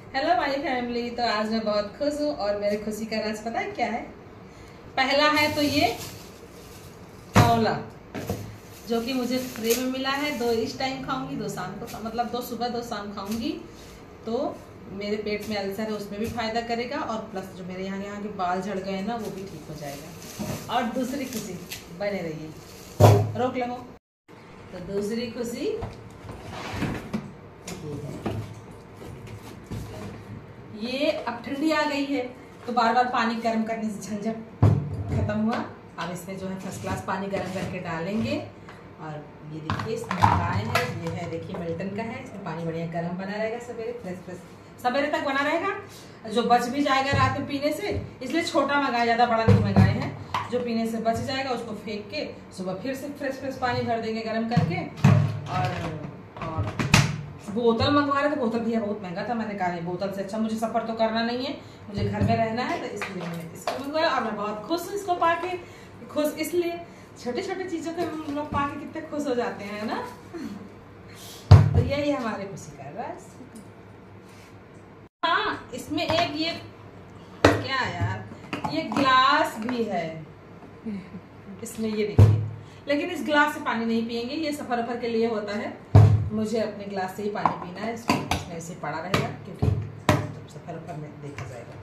Hello my family. तो आज मैं बहुत खुश हूँ और मेरी खुशी का राज पता है क्या है? पहला है तो ये आंवला जो कि मुझे फ्री में मिला है। 2 इस टाइम खाऊंगी, 2 शाम को, मतलब 2 सुबह 2 शाम खाऊंगी तो मेरे पेट में अल्सर है उसमें भी फायदा करेगा और प्लस जो मेरे यहाँ के बाल झड़ गए ना वो भी ठीक हो जाएगा। और दूसरी खुशी, बने रहिए, रोक लो। तो दूसरी खुशी ये अब ठंडी आ गई है तो बार बार पानी गर्म करने से झंझट खत्म हुआ। अब इसमें जो है फर्स्ट क्लास पानी गर्म करके डालेंगे और ये देखिए इसमें मंगाए हैं, ये है देखिए मिल्टन का है। इसमें पानी बढ़िया गर्म बना रहेगा, सवेरे फ्रेश सवेरे तक बना रहेगा। जो बच भी जाएगा रात में पीने से, इसलिए छोटा मंगाया, ज़्यादा बड़ा नहीं मंगाए हैं। जो पीने से बच जाएगा उसको फेंक के सुबह फिर से फ्रेश पानी भर देंगे गर्म करके। और बोतल मंगवा रहे थे, बोतल भैया बहुत महंगा था। मैंने कहा बोतल से अच्छा मुझे सफर तो करना नहीं है, मुझे घर में रहना है, तो इसलिए मैंने इसको मंगवाया। और मैं बहुत खुश हूँ इसको पाके। खुश इसलिए, छोटे छोटे चीजों के हम लोग पाके कितने खुश हो जाते हैं ना। तो यही हमारे खुशी का राज। हाँ, इसमें एक ये क्या यार, ये ग्लास भी है इसमें, ये देखिए। लेकिन इस ग्लास से पानी नहीं पियेंगे, ये सफर वफर के लिए होता है। मुझे अपने ग्लास से ही पानी पीना है, इसमें ऐसे पड़ा रहेगा क्योंकि सफर वफर में देखा जाएगा।